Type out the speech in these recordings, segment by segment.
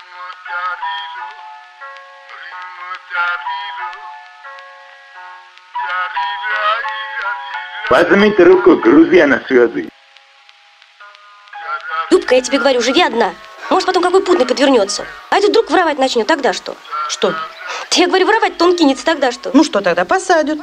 Возьмите руку, грузия на связи. Любка, я тебе говорю, живи одна. Может, потом какой путный подвернется. А этот вдруг воровать начнет, тогда что? Что? Я говорю, воровать-то он кинется, тогда что? Ну что тогда, посадят.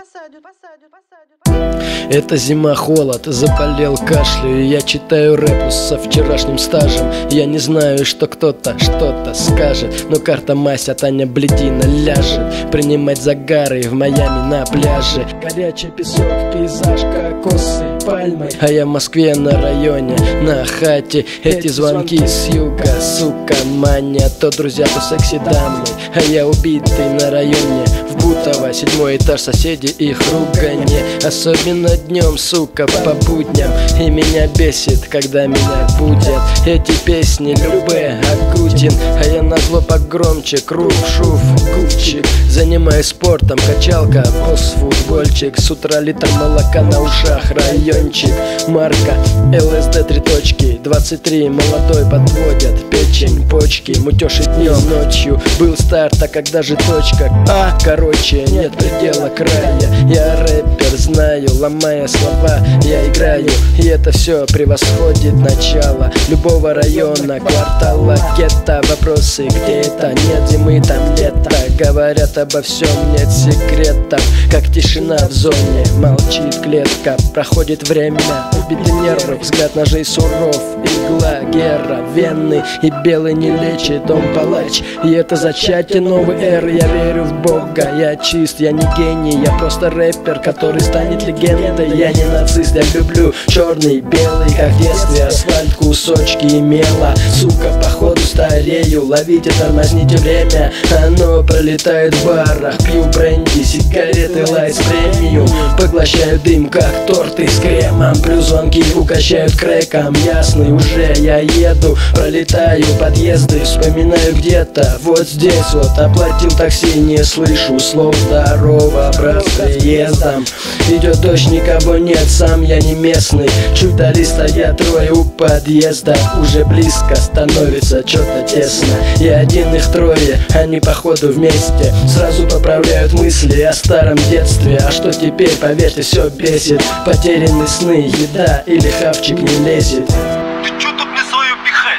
Это зима, холод, заболел, кашляю. Я читаю рэп со вчерашним стажем. Я не знаю, что кто-то что-то скажет, но карта мась, а Таня бледина ляжет принимать загары в Майами на пляже. Горячий песок, пейзаж, кокосы, пальмы. А я в Москве на районе, на хате. Эти звонки с юга, сука, маня. То друзья, то секси-дамы. А я убитый на районе в Бутово. 7-й этаж, соседи, их руганье. Особенно днем, сука, по будням. И меня бесит, когда меня будят эти песни Любэ, Агутин. А я назло погромче, круг, шуф, купчик. Занимаюсь спортом, качалка, босс, футбольчик. С утра литр молока на ушах, райончик. Марка, ЛСД 3 точки, 23, молодой подводят печень, почки. Мутеж и днем, ночью был старт, а когда же точка? Короче, нет предела края. Я рэпер, знаю, ломая слова, я играю. И это все превосходит начало любого района, квартала, гетто. Вопросы, где это? Нет зимы, там лето. Говорят обо всем, нет секретов. Как тишина в зоне, молчит клетка. Проходит время, убиты нервы, взгляд ножей суров. Игла, гера, вены и белый не лечит, он палач. И это зачатие новой эры, я верю в Бога. Я чист, я не гений, я просто рэпер, который станет легендой. Я не нацист, я люблю черный, белый, как в детстве. Асфальт, кусочки и мела. Сука, походу старею, ловите, тормозните время. Оно пролетает в барах, пью бренди, сигареты, лайт премиум. Поглощаю дым, как торты с кремом. Плюс звонки угощают крэком. Ясный уже, я еду, пролетаю подъезды. Вспоминаю где-то, вот здесь вот. Оплатил такси, не слышу слов. Здорово, брат, с приездом. Идет дождь, никого нет, сам я не местный. Чуть дали стоят трое у подъезда. Уже близко становится, что-то тесно. И один их трое, они походу вместе. Сразу поправляют мысли о старом детстве. А что теперь, поверьте, все бесит. Потерянные сны, еда или хавчик не лезет. Ты чё тут мне свою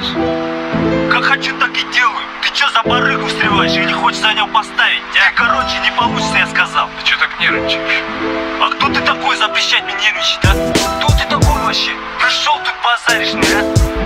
пихаешь? Как хочу, так и делаю. Ты чё за барыгу встреваешь или хочешь за него поставить? Короче, не получится, я сказал. Ты чё так нервничаешь? А кто ты такой запрещать мне нервничать, а? Кто ты такой вообще? Пришел тут базаришь, а?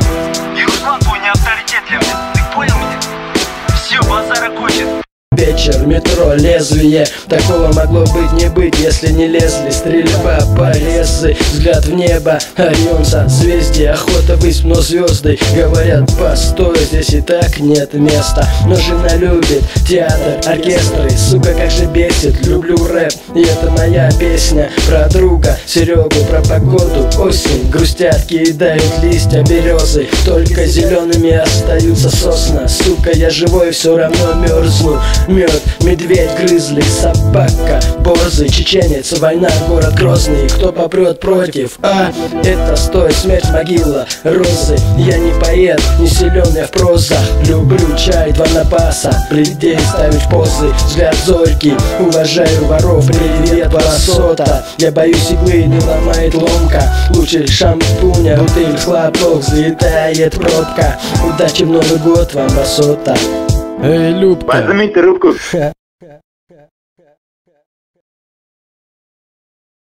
И Руслан твой не авторитет для меня. Ты понял меня? Все, базар окончен. Вечер, метро, лезвие. Такого могло быть не быть, если не лезли. Стрельба, порезы, взгляд в небо. Орион, созвездие, охота высь, но звезды. Говорят, постой, здесь и так нет места. Но жена любит театр, оркестры. Сука, как же бесит, люблю рэп. И это моя песня про друга Серегу, про погоду, осень. Грустят, кидают листья березы. Только зелеными остаются сосна. Сука, я живой, все равно мерзну. Мед, медведь, грызли, собака, борзый, чеченец, война, город Грозный. Кто попрет против? Это стой, смерть, могила, розы. Я не поэт, не силен я в прозах. Люблю чай, 2 напаса, людей ставить позы. Взгляд зорький, уважаю воров. Привет, басота. Я боюсь иглы, не ломает ломка. Лучше шампуня, бутыль, хлопок, взлетает пробка. Удачи в Новый год вам, басота. Эй, Любка. Возьмите руку.